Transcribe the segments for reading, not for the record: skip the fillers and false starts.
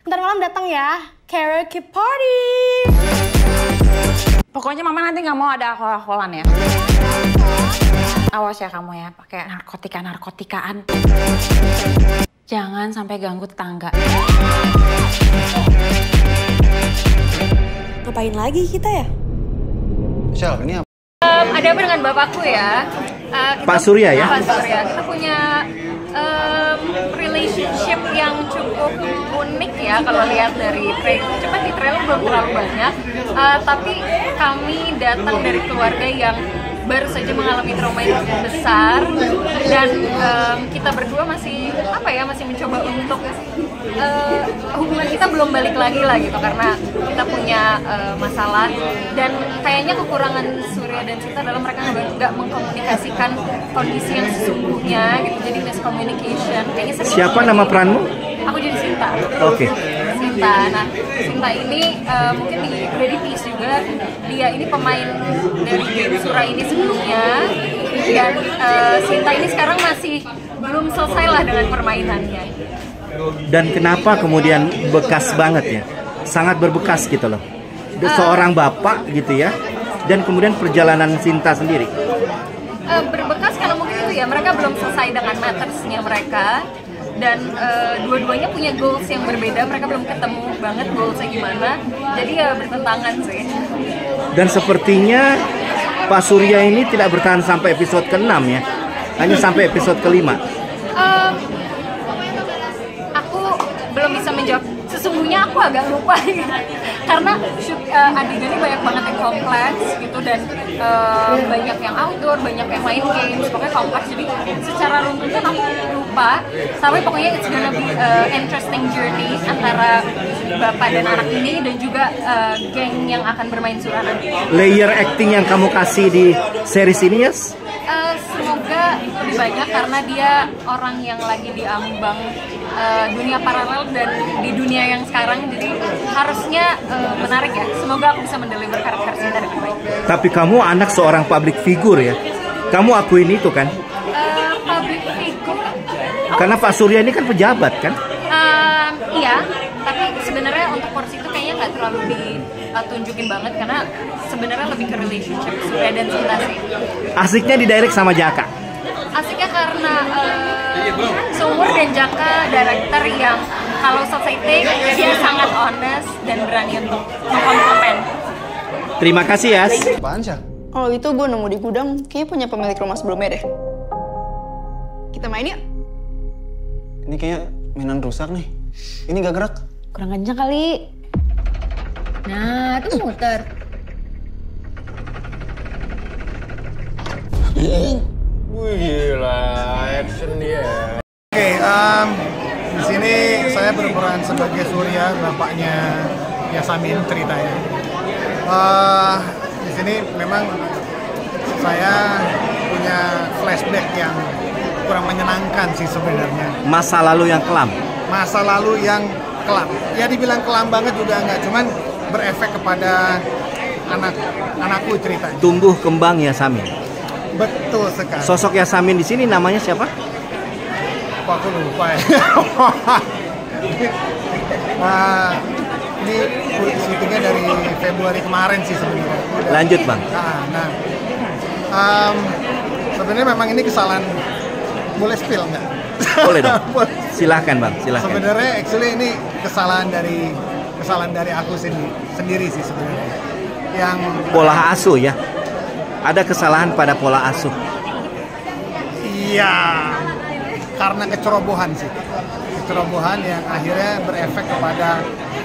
Ntar malam datang ya, karaoke party. Pokoknya mama nanti nggak mau ada alkohol-alkoholan ya. Awas ya kamu ya, pakai narkotika-narkotikaan. Jangan sampai ganggu tetangga. Ngapain lagi kita ya? Shell, ini apa? Ada apa dengan bapakku ya? Pak Surya ya? Pak Surya. Kita punya relationship yang cukup unik ya kalau lihat dari trailer. Cuma di trailer belum terlalu banyak. Tapi kami datang dari keluarga yang baru saja mengalami trauma yang besar dan kita berdua masih masih mencoba untuk hubungan kita belum balik lagi lah gitu karena kita punya masalah dan kayaknya kekurangan Surya dan Sinta adalah mereka nggak mengkomunikasikan kondisi yang sesungguhnya gitu, jadi miscommunication kayaknya sering. Siapa nama peranmu? Aku jadi Sinta. Oke. Sinta. Nah, Sinta ini mungkin udah di tease juga. Dia ini pemain dari game Sura ini sebelumnya. Dan Sinta ini sekarang masih belum selesai lah dengan permainannya. Dan kenapa kemudian bekas banget ya? Sangat berbekas gitu loh. Seorang bapak gitu ya. Dan kemudian perjalanan Sinta sendiri. Berbekas karena mungkin itu ya, mereka belum selesai dengan mattersnya mereka. Dan dua-duanya punya goals yang berbeda, mereka belum ketemu banget goalsnya gimana, jadi ya bertentangan sih. Dan sepertinya Pak Surya ini tidak bertahan sampai episode ke-6 ya, hanya sampai episode ke-5. Aku belum bisa menjawab, sesungguhnya aku agak lupa karena adegannya banyak banget yang kompleks gitu dan banyak yang outdoor, banyak yang main games, pokoknya kompleks, jadi secara runtutan aku lupa. Tapi pokoknya it's gonna be interesting journey antara bapak dan anak ini dan juga geng yang akan bermain Sura nanti. Layer acting yang kamu kasih di series ini ya? Semoga lebih banyak karena dia orang yang lagi diambang dunia paralel dan di dunia yang sekarang, jadi harusnya menarik ya. Semoga aku bisa mendeliver karakter Sinta dengan baik. Tapi kamu anak seorang public figure ya? Kamu akuin itu kan? Public figure? Karena Pak Surya ini kan pejabat kan? Iya, tapi sebenarnya untuk porsi itu kayaknya nggak terlalu ditunjukin banget karena sebenarnya lebih ke relationship Surya dan Sinta sih. Asiknya di direct sama Jaka? Asiknya karena Sumur dan Jaka director yang kalau selesai take dia sangat honest dan berani untuk mengkomplement. Terima kasih ya. Apaan sih? Kalau itu gue nemu di gudang, kayaknya punya pemilik rumah sebelumnya deh. Kita main yuk. Ini kayak mainan rusak nih. Ini gak gerak. Kurang kencang kali. Nah, itu muter. Wih, gila, action dia. Oke, di sini saya berperan sebagai Surya, bapaknya Yasamin ceritanya. Di sini memang saya punya flashback yang kurang menyenangkan sih sebenarnya. Masa lalu yang kelam? Masa lalu yang kelam. Ya dibilang kelam banget juga enggak, cuman berefek kepada anakku ceritanya. Tumbuh kembang Yasamin. Betul sekali. Sosok Yasamin di sini namanya siapa? Kok aku lupa ya. Ini syutingnya dari Februari kemarin sih sebenarnya. Lanjut bang. Sebenarnya memang ini kesalahan. Boleh spill nggak? Boleh dong. Silahkan bang, silahkan. Sebenarnya actually ini kesalahan dari aku sendiri sih sebenarnya. Yang pola asuh ya. Ada kesalahan pada pola asuh. Iya. Karena kecerobohan sih. Kecerobohan yang akhirnya berefek kepada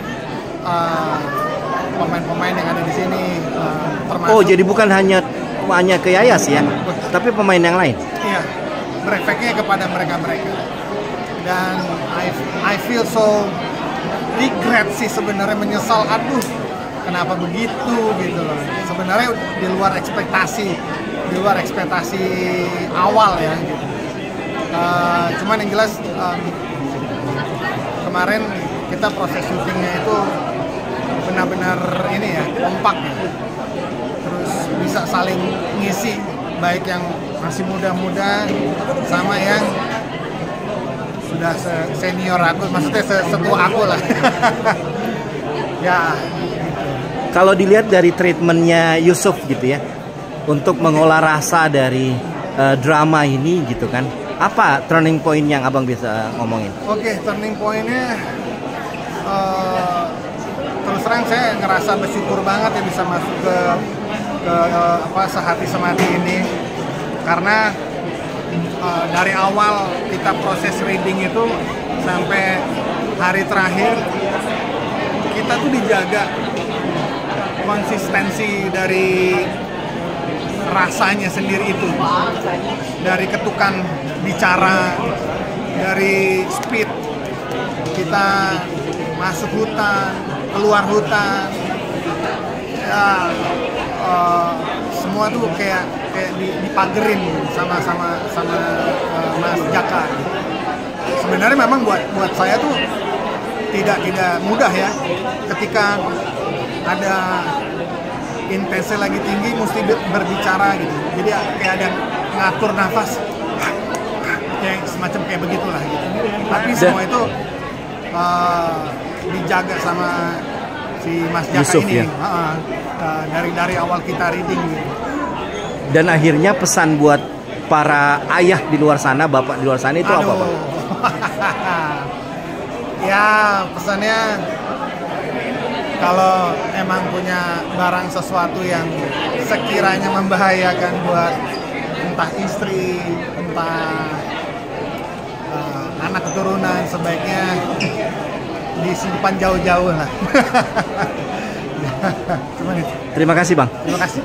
pemain-pemain yang ada di sini. Termasuk, oh, jadi bukan hanya ke Yayas ya, tapi pemain yang lain. Iya. Berefeknya kepada mereka-mereka. Dan I feel so regret sih sebenarnya, menyesal, aduh kenapa begitu gitu loh. Sebenarnya di luar ekspektasi awal ya gitu. Cuman yang jelas kemarin kita proses syutingnya itu benar-benar ini ya, kompak ya. Terus bisa saling ngisi, baik yang masih muda-muda sama yang sudah senior aku, maksudnya setua aku lah. Ya. Kalau dilihat dari treatmentnya Yusuf gitu ya, untuk mengolah rasa dari drama ini gitu kan, apa turning point yang abang bisa ngomongin? Oke, turning pointnya terus terang saya ngerasa bersyukur banget ya bisa masuk ke Sehati Semati ini, karena dari awal kita proses reading itu sampai hari terakhir kita tuh dijaga konsistensi dari rasanya sendiri itu, dari ketukan bicara, dari speed kita masuk hutan, keluar hutan, ya semua tuh kayak dipagerin sama Mas Jaka. Sebenarnya memang buat saya tuh tidak mudah ya, ketika ada intensnya lagi tinggi mesti berbicara gitu. Jadi kayak ada ngatur nafas, kayak semacam kayak begitulah gitu. Tapi semua itu dijaga sama si Mas Jaka Yusuf, ini ya? dari awal kita reading gitu. Dan akhirnya pesan buat para ayah di luar sana, bapak di luar sana itu apa, Pak? Ya, pesannya kalau emang punya barang sesuatu yang sekiranya membahayakan buat entah istri, entah anak keturunan, sebaiknya disimpan jauh-jauh lah. Terima kasih, Bang. Terima kasih.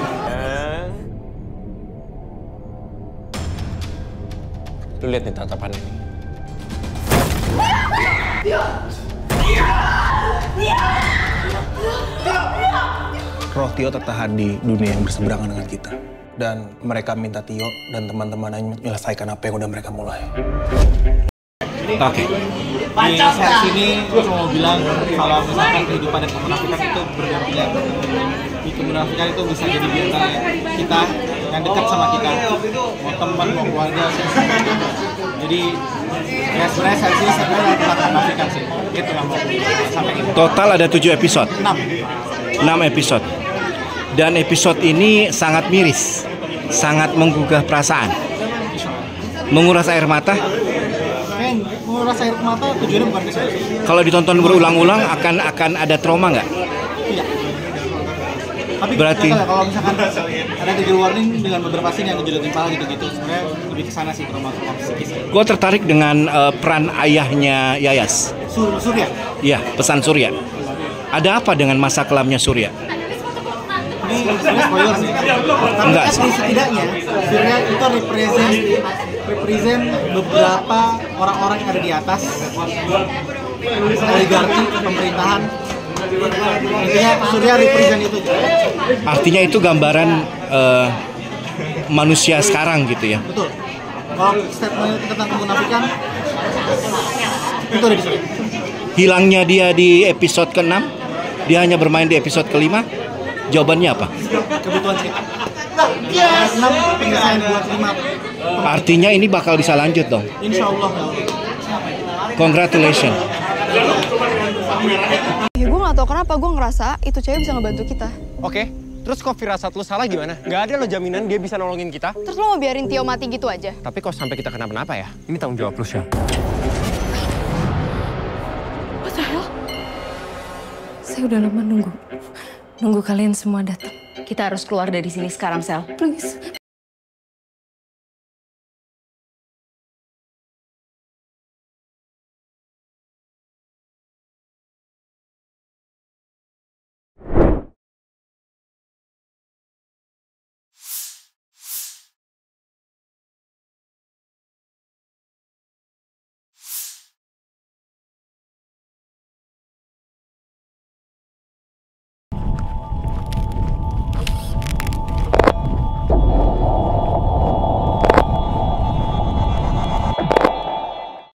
Lu lihat nih tatapan ini. Roh Tio tertahan di dunia yang berseberangan dengan kita. Dan mereka minta Tio dan teman-temannya menyelesaikan apa yang udah mereka mulai. Oke. Di sesi ini gue mau bilang kalau misalkan kehidupan dan kemunafikan itu bergantian. Di kemunafikan itu bisa jadi biarkan kita yang dekat sama kita, mau teman, mau keluarga. Jadi ya sebenarnya sesi ini sebenarnya tentang kemunafikan sih. Itu yang mau sampaikan. Total ada 7 episode. 6 episode. Dan episode ini sangat miris, sangat menggugah perasaan, menguras air mata. Menguras air mata tujuannya bukan ke saya. Kalau ditonton berulang-ulang akan ada trauma nggak? Tidak. Tapi Berarti kalau misalkan ada trigger warning dengan beberapa scene yang kejadian timpal gitu-gitu, sebenarnya lebih ke sana sih trauma psikis. gue tertarik dengan peran ayahnya Yayas. Surya. Iya, pesan Surya. Ada apa dengan masa kelamnya Surya? Ini sebenarnya spoiler sih. Enggak sih. Tapi setidaknya Surya itu represent beberapa orang-orang yang ada di atas oligarki pemerintahan. Intinya Surya represent itu. Artinya itu gambaran manusia sekarang gitu ya. Betul. Kalau statement tentang kemunafikan itu ada di sini. Hilangnya dia di episode ke-6, dia hanya bermain di episode ke-5. Jawabannya apa? Kebutuhan cerita. 6 penyelesaian buat 5. Artinya ini bakal bisa lanjut dong. Insya Allah. Congratulations. Ya gue gak tau kenapa gue ngerasa itu cewek bisa ngebantu kita. Oke, terus kok firasat lu salah gimana? Gak ada lo jaminan dia bisa nolongin kita. Terus lo mau biarin Tio mati gitu aja? Tapi kok sampai kita kenapa-napa ya? Ini tanggung jawab lu, Syah. What the hell? Saya udah lama nunggu kalian semua datang. Kita harus keluar dari sini sekarang, Sel. Please.